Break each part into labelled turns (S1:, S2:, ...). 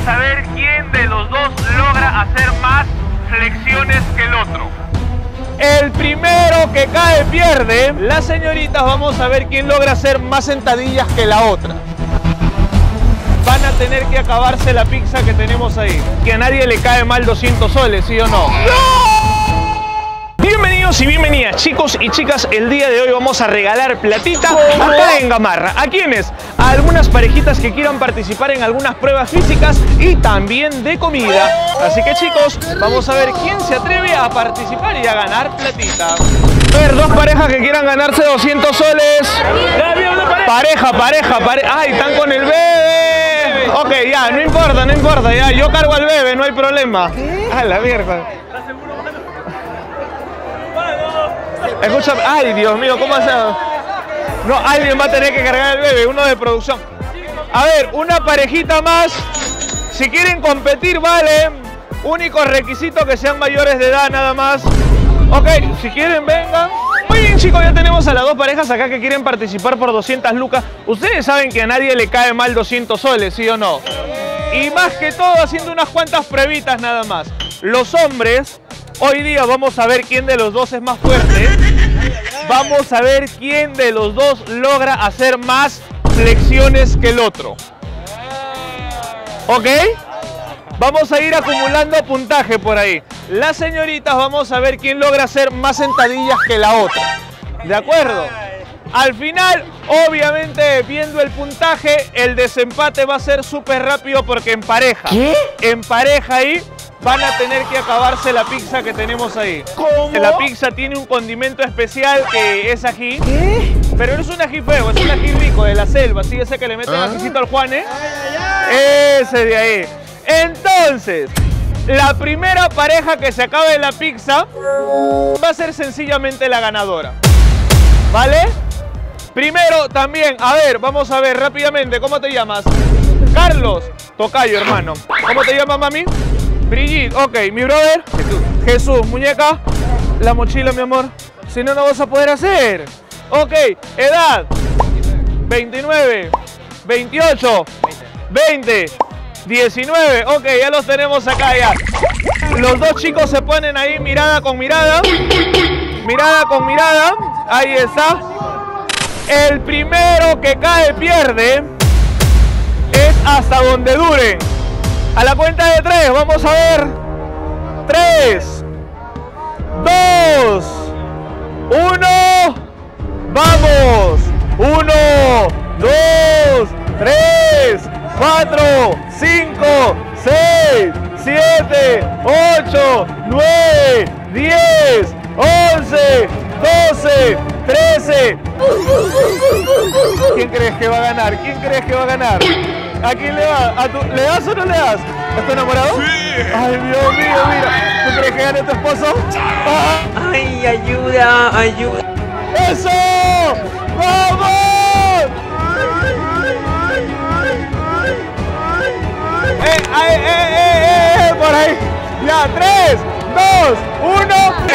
S1: a ver quién de los dos logra hacer más flexiones que el otro. El primero que cae pierde. Las señoritas vamos a ver quién logra hacer más sentadillas que la otra. Van a tener que acabarse la pizza que tenemos ahí. Que a nadie le cae mal 200 soles, ¿sí o no? ¡No! Bienvenidos y bienvenidas, chicos y chicas. El día de hoy vamos a regalar platita acá en Gamarra. ¿A quiénes? A algunas parejitas que quieran participar en algunas pruebas físicas y también de comida. Así que, chicos, vamos a ver quién se atreve a participar y a ganar platita. A ver, dos parejas que quieran ganarse 200 soles. Pareja. Ay, están con el bebé. Ok, ya, no importa, ya. Yo cargo al bebé, no hay problema. A la mierda. Escúchame, ay, Dios mío, ¿cómo hace? No, alguien va a tener que cargar el bebé, uno de producción. A ver, una parejita más. Si quieren competir, vale. Único requisito que sean mayores de edad, nada más. Ok, si quieren, vengan. Muy bien, chicos, ya tenemos a las dos parejas acá que quieren participar por 200 lucas. Ustedes saben que a nadie le cae mal 200 soles, ¿sí o no? Y más que todo, haciendo unas cuantas pruebitas nada más. Los hombres, hoy día vamos a ver quién de los dos es más fuerte. Vamos a ver quién de los dos logra hacer más flexiones que el otro. ¿Ok? Vamos a ir acumulando puntaje por ahí. Las señoritas vamos a ver quién logra hacer más sentadillas que la otra. ¿De acuerdo? Al final, obviamente, viendo el puntaje, el desempate va a ser súper rápido porque en pareja. ¿Qué? En pareja ahí van a tener que acabarse la pizza que tenemos ahí. ¿Cómo? La pizza tiene un condimento especial que es ají. ¿Qué? Pero no es un ají feo, es un ají rico de la selva, ¿sí? Ese que le meten ajicito al Juane. Ese de ahí. Entonces, la primera pareja que se acabe la pizza va a ser sencillamente la ganadora. ¿Vale? Primero también, a ver, vamos a ver rápidamente, ¿cómo te llamas? Carlos, tocayo, hermano. ¿Cómo te llamas, mami? Brigitte, ok. Mi brother, Jesús, muñeca, la mochila, mi amor. Si no, no vas a poder hacer. Ok, edad, 29, 28, 20, 19. Ok, ya los tenemos acá ya. Los dos chicos se ponen ahí, mirada con mirada. Mirada con mirada. Ahí está. El primero que cae pierde. Es hasta donde dure. A la cuenta de 3, vamos a ver. 3, 2, 1. ¡Vamos! 1, 2, 3, 4, 5, 6, 7, 8, 9, 10, 11, 12, 13. ¿Quién crees que va a ganar? ¿Quién crees que va a ganar? ¿A quién le va? ¿Le das o no le das? ¿Estás enamorado? Sí. Ay, Dios mío, mira. ¿Tú crees que gane tu esposo? ¡Ah!
S2: Ay, ayuda, ayuda.
S1: ¡Eso! ¡Vamos! Por ahí. Ya, 3, 2, 1.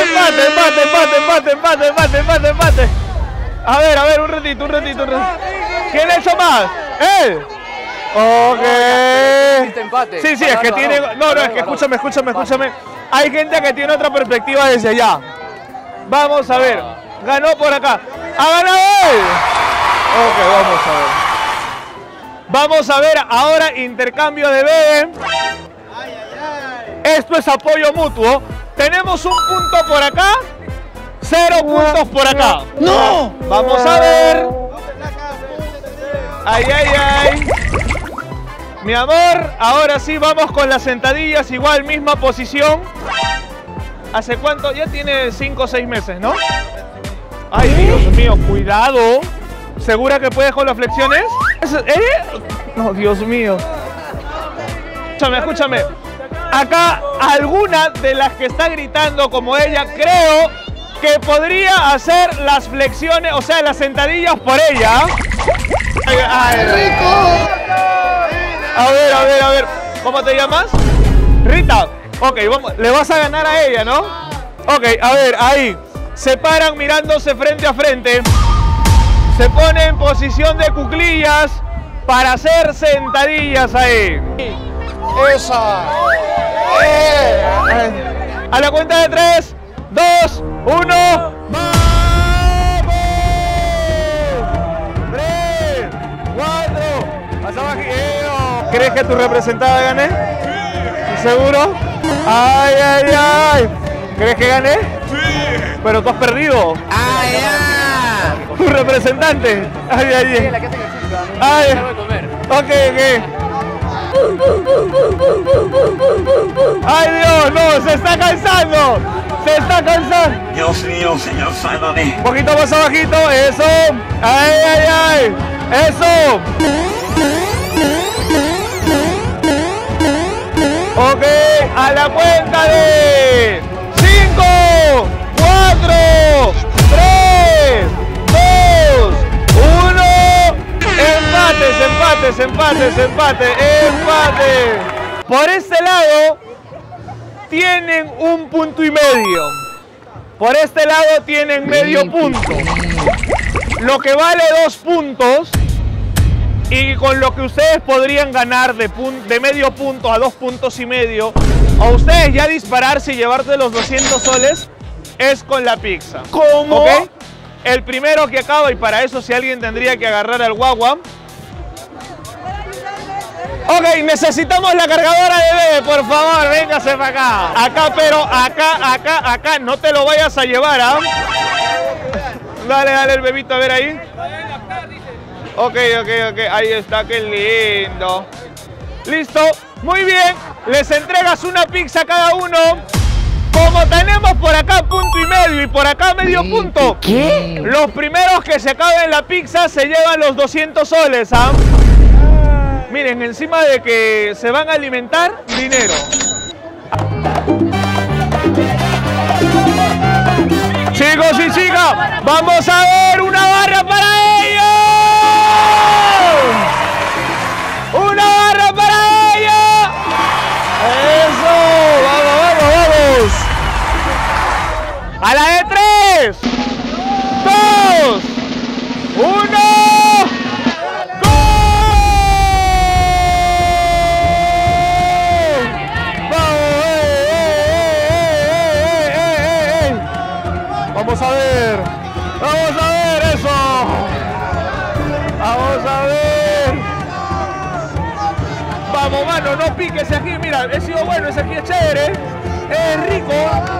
S1: Empate. A ver, un ratito. ¿Quién ha hecho más? ¡Él! Ok. Sí, es que tiene... No, es que escúchame. Hay gente que tiene otra perspectiva desde allá. Vamos a ver. Ganó por acá. ¡Ha ganado él! Ok, vamos a ver. Vamos a ver ahora intercambio de bebé. Esto es apoyo mutuo. Tenemos un punto por acá, 0 puntos por acá. ¡No! Vamos a ver. Ay. Mi amor, ahora sí vamos con las sentadillas, igual misma posición. ¿Hace cuánto? Ya tiene 5 o 6 meses, ¿no? Ay, Dios mío, cuidado. ¿Segura que puedes con las flexiones? No, Dios mío. Escúchame. Acá alguna de las que está gritando como ella, creo que podría hacer las flexiones, o sea, las sentadillas por ella. Ay, rico. A ver. ¿Cómo te llamas? Rita. Ok, vamos. Le vas a ganar a ella, ¿no? Ok, a ver, ahí. Se paran mirándose frente a frente. Se pone en posición de cuclillas para hacer sentadillas ahí. ¡Esa! A la cuenta de 3, 2, 1. ¡Vamos! 3, 4. Pasa bajito. ¿Crees que tu representada gane? Sí. ¿Seguro? ¡Ay, ay, ay! ¿Crees que gane? Sí. Pero tú has perdido.
S2: ¡Ay, ya!
S1: Tu representante. ¡Ay, ay, ay! ¡Ay! Ok, ok. ¡Ay, Dios! ¡No! ¡Se está cansando! ¡Se está cansando!
S2: Dios mío, Señor, sálvame.
S1: Un poquito más abajito. ¡Eso! ¡Ay, ay, ay! ¡Eso! Ok, a la cuenta de 5, 4, 3, 2, 1. Empate. Por este lado tienen un punto y medio. Por este lado tienen medio punto. Lo que vale 2 puntos. Y con lo que ustedes podrían ganar de medio punto a 2 puntos y medio, o ustedes ya dispararse y llevarte los 200 soles, es con la pizza.
S2: ¿Cómo?
S1: ¿Ok? El primero que acaba, y para eso si alguien tendría que agarrar al guagua. Ok, necesitamos la cargadora de bebé, por favor, véngase para acá. Acá, pero acá, no te lo vayas a llevar, ¿ah? Dale el bebito, a ver ahí. Ok, ahí está, qué lindo. Listo, muy bien, les entregas una pizza a cada uno. Como tenemos por acá punto y medio y por acá medio punto,
S2: ¿qué?
S1: Los primeros que se acaben la pizza se llevan los 200 soles, ¿ah? Miren, encima de que se van a alimentar, dinero. Chicos y chicas, vamos a ver una barra para ellos. ¡Una barra para ellos! ¡Eso! ¡Vamos! A la de 3, 2, 1. Vamos a ver eso. Vamos a ver. Vamos, mano, no piques aquí. Mira, he sido bueno, ese aquí es chévere. Es rico.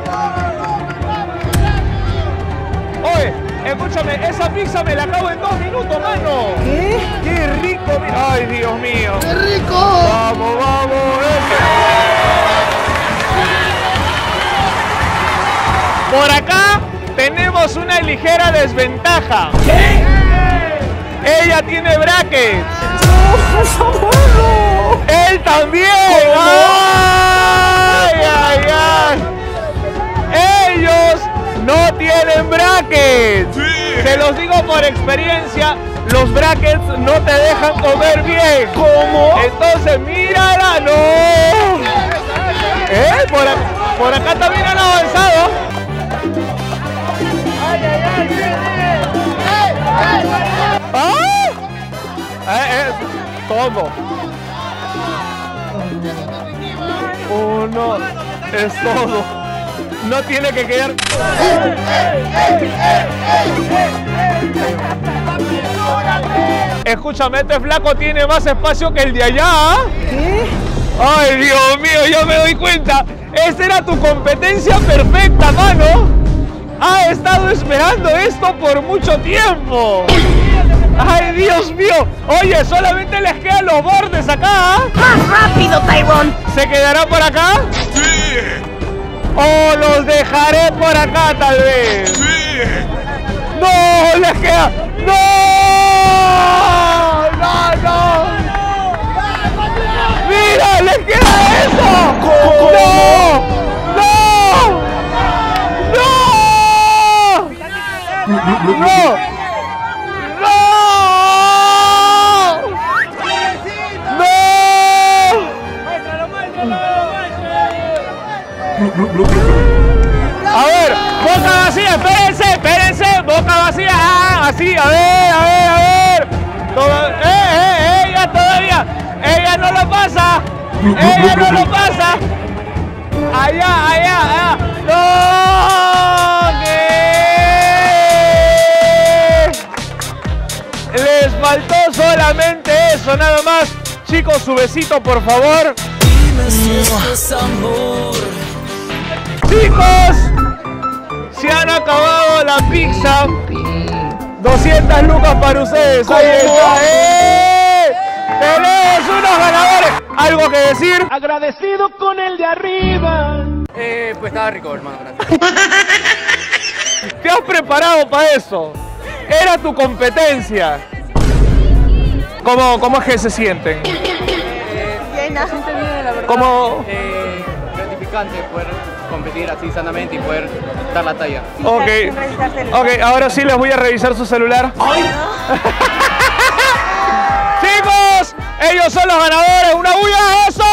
S1: Oye, escúchame, esa pizza me la acabo en 2 minutos, mano.
S3: ¿Qué?
S1: ¡Qué rico! Ay, Dios mío.
S3: ¡Qué rico!
S1: Vamos. Por acá tenemos una ligera desventaja.
S2: ¿Qué?
S1: Ella tiene brackets. Él también. ¡Ay! Ellos no tienen brackets. Sí. Se los digo por experiencia, los brackets no te dejan comer bien.
S2: ¿Cómo?
S1: Entonces, mírala, no. Por acá también han avanzado. Todo. Uno es todo. No tiene que quedar. Escúchame, este flaco tiene más espacio que el de allá.
S3: ¿Qué?
S1: Ay, Dios mío, yo me doy cuenta. Esta era tu competencia perfecta, mano. Ha estado esperando esto por mucho tiempo. ¡Ay, Dios mío! Oye, solamente les quedan los bordes acá.
S3: ¡Más rápido, Tyrone!
S1: ¿Se quedará por acá?
S2: Sí.
S1: ¿O los dejaré por acá, tal vez?
S2: Sí.
S1: ¡No! ¡Les queda! ¡No! ¡No! ¡Mira! ¡Les queda eso!
S2: ¿Cómo?
S1: ¡No! A ver, boca vacía, espérense, boca vacía, así, a ver. Ella todavía no lo pasa. ¡Ella no lo pasa! ¡Allá! ¡No! ¿Qué? Les faltó solamente eso, nada más. Chicos, su besito, por favor. Chicos, se han acabado la pizza. 200 lucas para ustedes. Ahí está. Tenemos unos ganadores. ¿Algo que decir?
S4: Agradecido con el de arriba.
S5: Pues estaba rico, hermano, gracias.
S1: ¿Te has preparado para eso? Era tu competencia. ¿Cómo es que se sienten?
S5: Llena. Se siente bien, la verdad.
S1: ¿Cómo?
S5: Gratificante poder competir así sanamente y poder dar la talla.
S1: Ok, ahora sí les voy a revisar su celular. Chicos, ellos son los ganadores. ¡Una bulla! ¡Eso!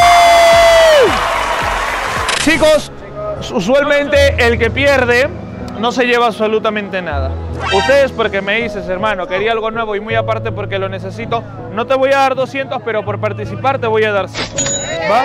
S1: Chicos, usualmente el que pierde no se lleva absolutamente nada. Ustedes porque me dices, hermano, quería algo nuevo y muy aparte porque lo necesito, no te voy a dar 200, pero por participar te voy a dar 100. ¿Va?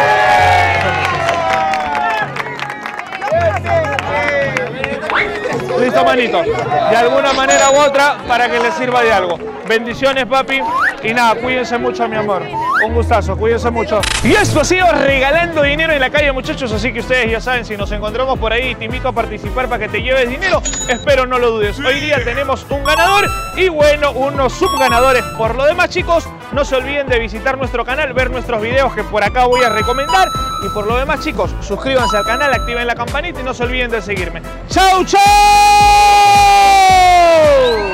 S1: Listo, manito. De alguna manera u otra, para que les sirva de algo. Bendiciones, papi. Y nada, cuídense mucho, mi amor. Un gustazo, cuídense mucho. Y esto ha sido Regalando Dinero en la Calle, muchachos. Así que ustedes ya saben, si nos encontramos por ahí, te invito a participar para que te lleves dinero. Espero no lo dudes. Hoy día tenemos un ganador y bueno, unos subganadores. Por lo demás, chicos, no se olviden de visitar nuestro canal, ver nuestros videos que por acá voy a recomendar. Y por lo demás, chicos, suscríbanse al canal, activen la campanita y no se olviden de seguirme. ¡Chau, chau!